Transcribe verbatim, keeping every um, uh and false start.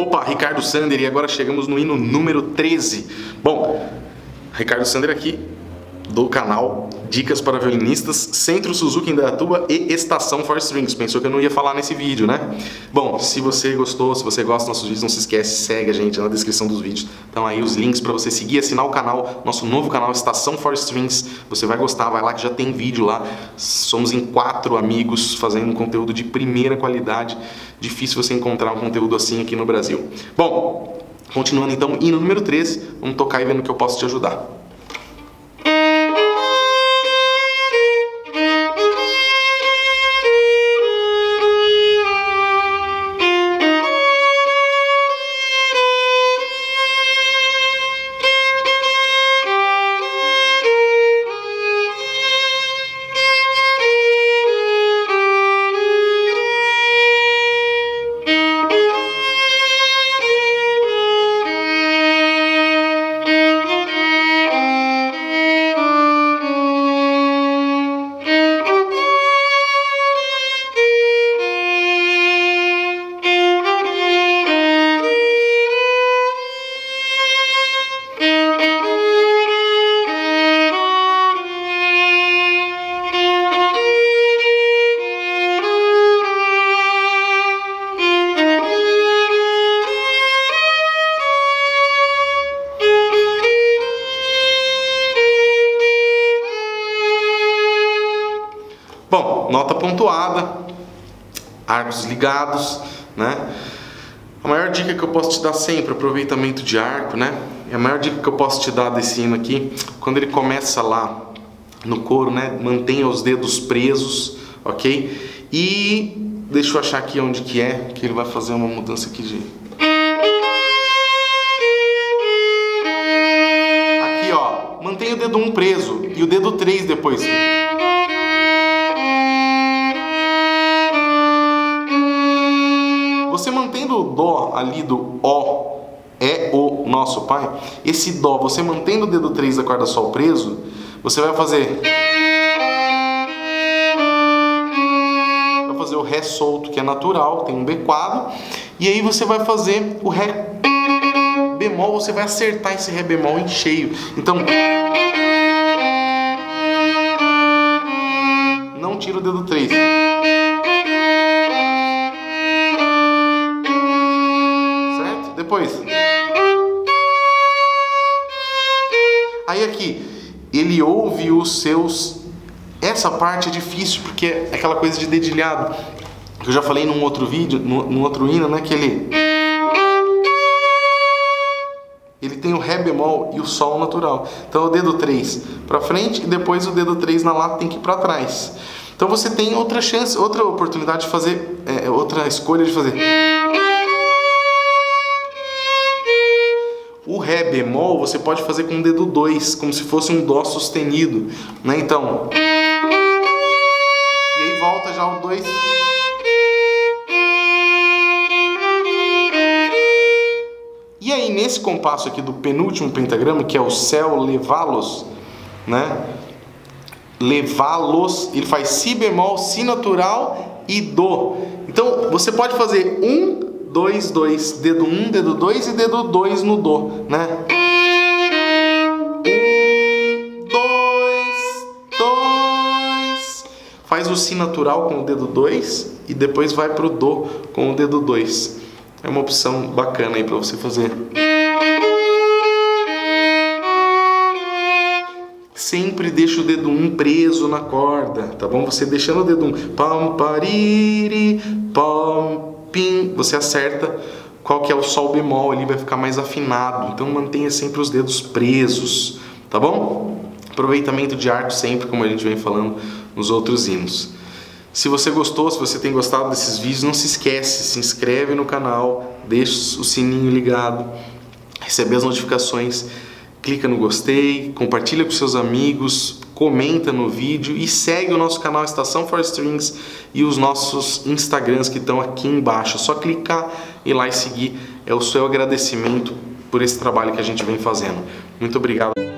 Opa, Ricardo Sander, e agora chegamos no hino número treze. Bom, Ricardo Sander aqui, do canal Dicas para Violinistas, Centro Suzuki Indaiatuba e Estação Four Strings. Pensou que eu não ia falar nesse vídeo, né? Bom, se você gostou, se você gosta dos nossos vídeos, não se esquece, segue a gente na descrição dos vídeos. Então aí os links para você seguir, assinar o canal, nosso novo canal Estação Four Strings. Você vai gostar, vai lá que já tem vídeo lá. Somos em quatro amigos fazendo um conteúdo de primeira qualidade. Difícil você encontrar um conteúdo assim aqui no Brasil. Bom, continuando então, hino número treze, vamos tocar e vendo o que eu posso te ajudar. Bom, nota pontuada, arcos ligados, né? A maior dica que eu posso te dar sempre, aproveitamento de arco, né? E a maior dica que eu posso te dar desse hino aqui, quando ele começa lá no coro, né? Mantenha os dedos presos, ok? E deixa eu achar aqui onde que é, que ele vai fazer uma mudança aqui de... Aqui, ó, mantenha o dedo um preso e o dedo três depois. Você mantendo o dó ali do ó, é o nosso pai, esse dó, você mantendo o dedo três da corda sol preso, você vai fazer... Vai fazer o ré solto, que é natural, tem um bequado, e aí você vai fazer o ré bemol, você vai acertar esse ré bemol em cheio. Então... Não tira o dedo três. Depois, aí aqui, ele ouve os seus, essa parte é difícil porque é aquela coisa de dedilhado, que eu já falei num outro vídeo, num, num outro hino, né, que ele, ele tem o ré bemol e o sol natural, então o dedo três para frente e depois o dedo três na lata tem que ir para trás. Então você tem outra chance, outra oportunidade de fazer, é, outra escolha de fazer. O ré bemol você pode fazer com o dedo dois, como se fosse um dó sustenido, né? Então, e aí volta já o dois. E aí nesse compasso aqui do penúltimo pentagrama, que é o Céu levá-los, né? Levá-los, ele faz si bemol, si natural e dó. Então você pode fazer um, dois, dois, dedo um, dedo dois e dedo dois no dó, né? Um, dois, dois. Faz o si natural com o dedo dois e depois vai pro dó com o dedo dois. É uma opção bacana aí para você fazer. Sempre deixa o dedo um preso na corda, tá bom? Você deixando o dedo um, pam, pariri, pam, pim, você acerta qual que é o sol bemol, ele vai ficar mais afinado, então mantenha sempre os dedos presos, tá bom? Aproveitamento de arco sempre, como a gente vem falando nos outros hinos. Se você gostou, se você tem gostado desses vídeos, não se esquece, se inscreve no canal, deixa o sininho ligado, receber as notificações, clica no gostei, compartilha com seus amigos, comenta no vídeo e segue o nosso canal Estação Four Strings e os nossos Instagrams que estão aqui embaixo. É só clicar e lá e seguir. É o seu agradecimento por esse trabalho que a gente vem fazendo. Muito obrigado.